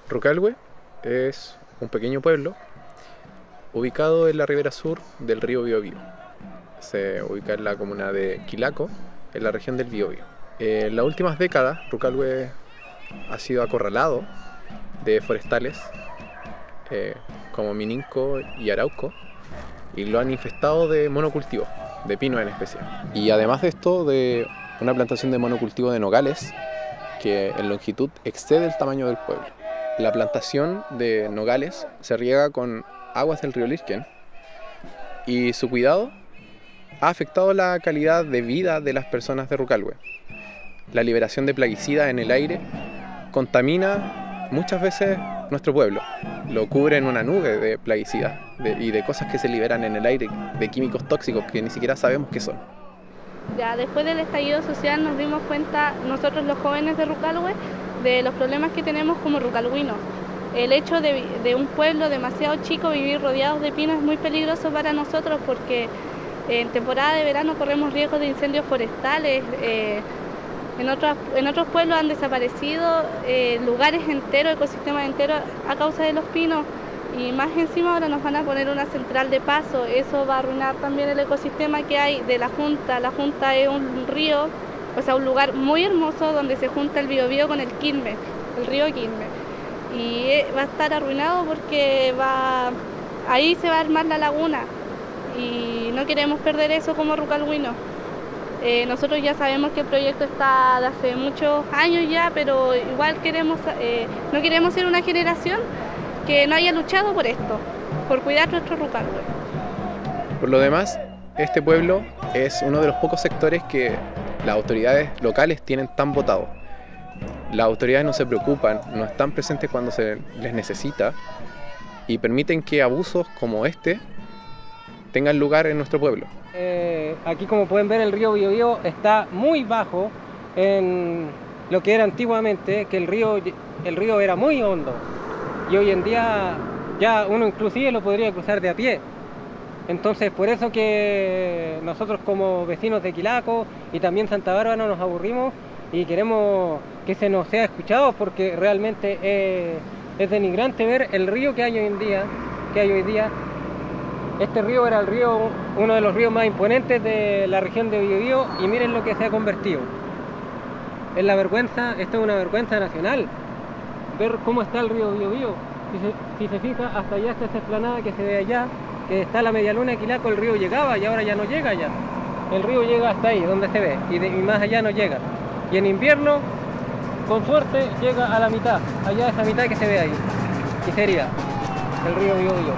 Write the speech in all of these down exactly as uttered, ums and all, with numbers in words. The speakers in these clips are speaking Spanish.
Rucalhue es un pequeño pueblo ubicado en la ribera sur del río Biobío. Se ubica en la comuna de Quilaco, en la región del Biobío. En las últimas décadas, Rucalhue ha sido acorralado de forestales eh, como Mininco y Arauco, y lo han infestado de monocultivos, de pino en especial. Y además de esto, de una plantación de monocultivo de nogales que en longitud excede el tamaño del pueblo. La plantación de nogales se riega con aguas del río Lirquén y su cuidado ha afectado la calidad de vida de las personas de Rucalhue. La liberación de plaguicidas en el aire contamina muchas veces nuestro pueblo. Lo cubre en una nube de plaguicidas de, y de cosas que se liberan en el aire, de químicos tóxicos que ni siquiera sabemos qué son. Ya después del estallido social nos dimos cuenta, nosotros los jóvenes de Rucalhue, de los problemas que tenemos como rucalhuinos. El hecho de, de un pueblo demasiado chico vivir rodeados de pinos es muy peligroso para nosotros porque en temporada de verano corremos riesgos de incendios forestales. Eh, en, otros, en otros pueblos han desaparecido eh, lugares enteros, ecosistemas enteros a causa de los pinos. Y más encima ahora nos van a poner una central de paso, eso va a arruinar también el ecosistema que hay de la Junta. La Junta es un río, o sea un lugar muy hermoso donde se junta el Biobío con el Quilmes, el río Quilmes. Y va a estar arruinado porque va, ahí se va a armar la laguna y no queremos perder eso como rucalhuinos. Eh, nosotros ya sabemos que el proyecto está de hace muchos años ya, pero igual queremos, eh, no queremos ser una generación que no haya luchado por esto, por cuidar nuestro Rucalhue. Por lo demás, este pueblo es uno de los pocos sectores que las autoridades locales tienen tan votado. Las autoridades no se preocupan, no están presentes cuando se les necesita y permiten que abusos como este tengan lugar en nuestro pueblo. Eh, aquí, como pueden ver, el río Biobío está muy bajo en lo que era antiguamente, que el río, el río era muy hondo. Y hoy en día ya uno inclusive lo podría cruzar de a pie. Entonces por eso que nosotros como vecinos de Quilaco y también Santa Bárbara nos aburrimos y queremos que se nos sea escuchado, porque realmente es, es denigrante ver el río que hay hoy en día, que hay hoy día. Este río era el río, uno de los ríos más imponentes de la región de Biobío, y miren lo que se ha convertido. Es la vergüenza, esto es una vergüenza nacional. Ver cómo está el río Biobío. Si se, si se fija, hasta allá está esa explanada que se ve allá, que está la media luna de Quilaco, el río llegaba y ahora ya no llega ya. El río llega hasta ahí, donde se ve, y, de, y más allá no llega. Y en invierno, con suerte, llega a la mitad, allá esa mitad que se ve ahí. Y sería el río Biobío.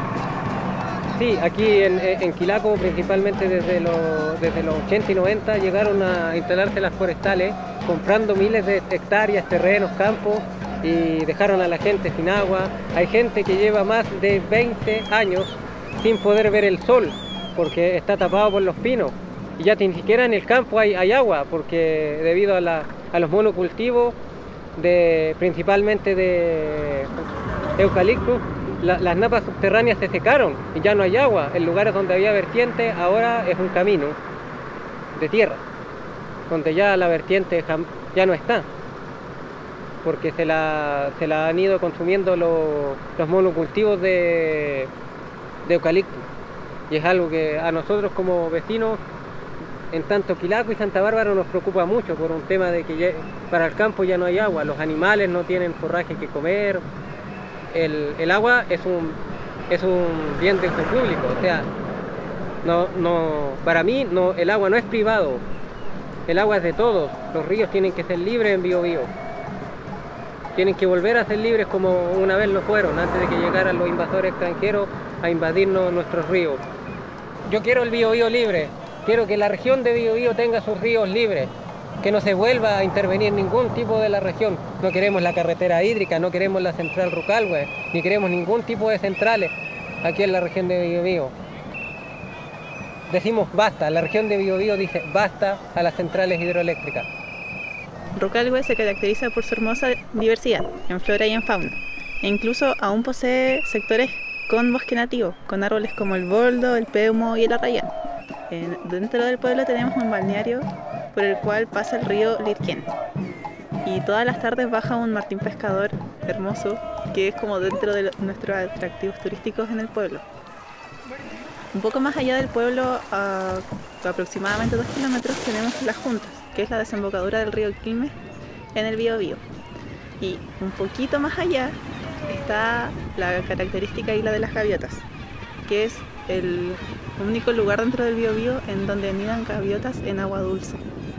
Sí, aquí en, en Quilaco, principalmente desde los, desde los ochenta y noventa, llegaron a instalarse las forestales, comprando miles de hectáreas, terrenos, campos, y dejaron a la gente sin agua. Hay gente que lleva más de veinte años sin poder ver el sol porque está tapado por los pinos, y ya ni siquiera en el campo hay, hay agua, porque debido a, la, a los monocultivos de, principalmente de eucalipto, la, las napas subterráneas se secaron y ya no hay agua. En lugares donde había vertiente ahora es un camino de tierra, donde ya la vertiente ya no está, porque se la, se la han ido consumiendo los, los monocultivos de, de eucalipto. Y es algo que a nosotros como vecinos, en tanto Quilaco y Santa Bárbara, nos preocupa mucho por un tema de que ya, para el campo ya no hay agua, los animales no tienen forraje que comer. El, el agua es un, es un bien de uso público, o sea, no, no, para mí no, el agua no es privado, el agua es de todos. Los ríos tienen que ser libres en Biobío. Tienen que volver a ser libres como una vez lo fueron, antes de que llegaran los invasores extranjeros a invadirnos nuestros ríos. Yo quiero el Biobío libre, quiero que la región de Biobío tenga sus ríos libres, que no se vuelva a intervenir ningún tipo de la región. No queremos la carretera hídrica, no queremos la central Rucalhue, ni queremos ningún tipo de centrales aquí en la región de Biobío. Decimos basta, la región de Biobío dice basta a las centrales hidroeléctricas. Rucalhue se caracteriza por su hermosa diversidad en flora y en fauna, e incluso aún posee sectores con bosque nativo, con árboles como el boldo, el peumo y el arrayán. En, dentro del pueblo tenemos un balneario por el cual pasa el río Lirquén. y todas las tardes baja un martín pescador hermoso que es como dentro de nuestros atractivos turísticos en el pueblo. Un poco más allá del pueblo, a aproximadamente dos kilómetros, tenemos Las Juntas, que es la desembocadura del río Quilmes en el Biobío. Y un poquito más allá está la característica isla de las gaviotas, que es el único lugar dentro del Biobío en donde anidan gaviotas en agua dulce.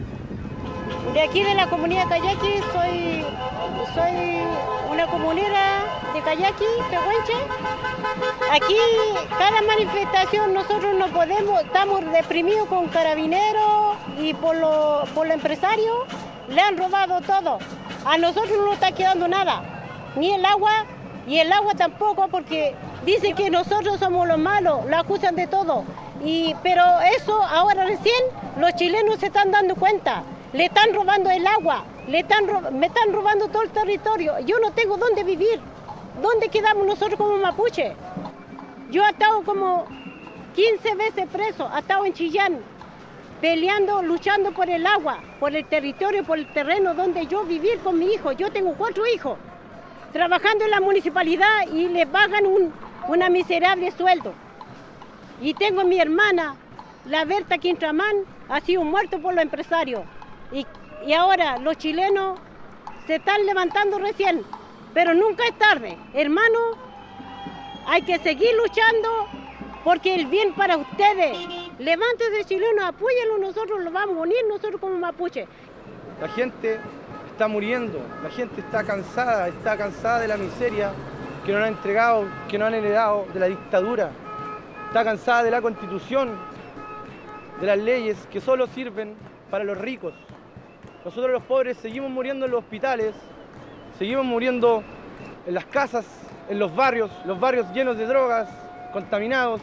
De aquí de la comunidad Cayaqui, soy, soy una comunera de Cayaqui, Pehuenche. Aquí cada manifestación nosotros no podemos, estamos deprimidos con carabineros y por los por los empresarios le han robado todo. A nosotros no nos está quedando nada, ni el agua, y el agua tampoco, porque dicen que nosotros somos los malos, lo acusan de todo. Y, pero eso ahora recién los chilenos se están dando cuenta. Le están robando el agua, le están me están robando todo el territorio. Yo no tengo dónde vivir. ¿Dónde quedamos nosotros como mapuche? Yo he estado como quince veces preso, he estado en Chillán, peleando, luchando por el agua, por el territorio, por el terreno donde yo vivir con mi hijo. Yo tengo cuatro hijos, trabajando en la municipalidad y le pagan un una miserable sueldo. Y tengo mi hermana, la Berta Quintramán, ha sido muerto por los empresarios. Y, y ahora los chilenos se están levantando recién, pero nunca es tarde. Hermano, hay que seguir luchando porque el bien para ustedes. Levántese chilenos, apóyenlo, nosotros lo vamos a unir, nosotros como mapuche. La gente está muriendo, la gente está cansada, está cansada de la miseria que nos han entregado, que nos han heredado de la dictadura. Está cansada de la Constitución, de las leyes que solo sirven para los ricos. Nosotros los pobres seguimos muriendo en los hospitales, seguimos muriendo en las casas, en los barrios, los barrios llenos de drogas, contaminados.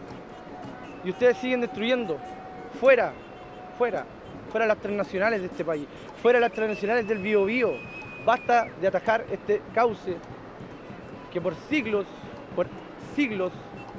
Y ustedes siguen destruyendo. Fuera, fuera, fuera las transnacionales de este país, fuera las transnacionales del Biobío. Basta de atajar este cauce que por siglos, por siglos,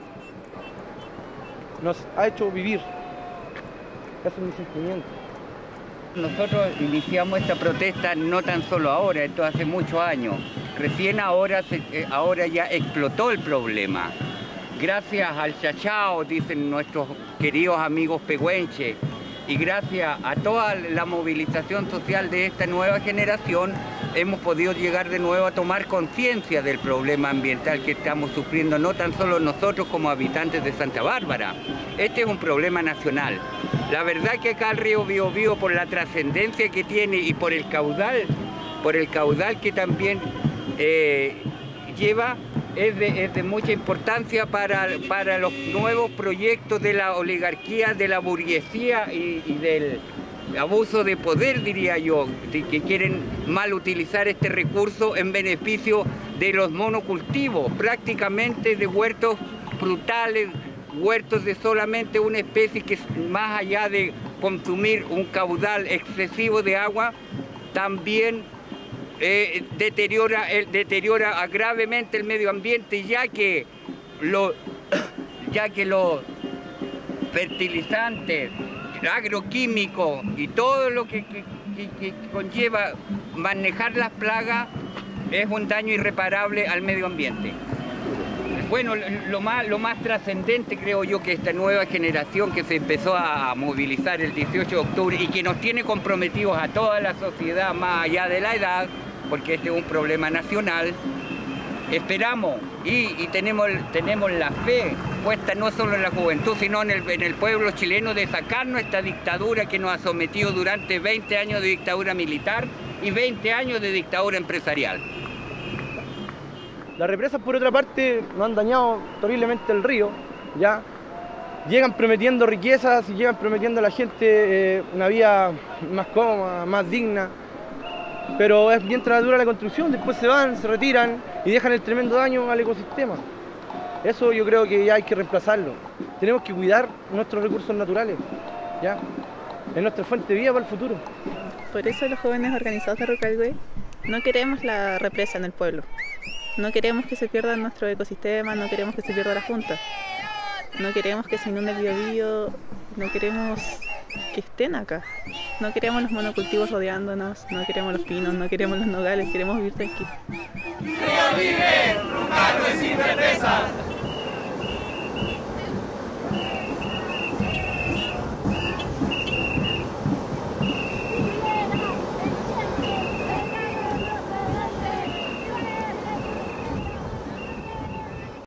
nos ha hecho vivir. Ese es mi sentimiento. Nosotros iniciamos esta protesta no tan solo ahora, esto hace muchos años. Recién ahora, se, eh, ahora ya explotó el problema. Gracias al chachao, dicen nuestros queridos amigos pehuenches, y gracias a toda la movilización social de esta nueva generación, hemos podido llegar de nuevo a tomar conciencia del problema ambiental que estamos sufriendo, no tan solo nosotros como habitantes de Santa Bárbara. Este es un problema nacional. La verdad que acá el río Biobío, por la trascendencia que tiene y por el caudal, por el caudal que también eh, lleva, es de, es de mucha importancia para, para los nuevos proyectos de la oligarquía, de la burguesía y, y del abuso de poder, diría yo, de que quieren mal utilizar este recurso en beneficio de los monocultivos, prácticamente de huertos frutales, huertos de solamente una especie que más allá de consumir un caudal excesivo de agua, también eh, deteriora, el, deteriora gravemente el medio ambiente, ya que, lo, ya que los fertilizantes, agroquímicos y todo lo que, que, que, que conlleva manejar las plagas es un daño irreparable al medio ambiente. Bueno, lo más, lo más trascendente creo yo que esta nueva generación que se empezó a movilizar el dieciocho de octubre y que nos tiene comprometidos a toda la sociedad más allá de la edad, porque este es un problema nacional, esperamos y, y tenemos, tenemos la fe puesta no solo en la juventud, sino en el, en el pueblo chileno de sacarnos esta dictadura que nos ha sometido durante veinte años de dictadura militar y veinte años de dictadura empresarial. Las represas, por otra parte, nos han dañado terriblemente el río, ¿ya? Llegan prometiendo riquezas y llegan prometiendo a la gente eh, una vida más cómoda, más digna, pero es mientras dura la construcción, después se van, se retiran y dejan el tremendo daño al ecosistema. Eso yo creo que ya hay que reemplazarlo. Tenemos que cuidar nuestros recursos naturales, ¿ya? Es nuestra fuente de vida para el futuro. Por eso los jóvenes organizados de Rucalgüe no queremos la represa en el pueblo. No queremos que se pierda nuestro ecosistema, no queremos que se pierda la Junta. No queremos que se inunde el Biobío, no queremos que estén acá. No queremos los monocultivos rodeándonos, no queremos los pinos, no queremos los nogales, queremos vivir tranquilos.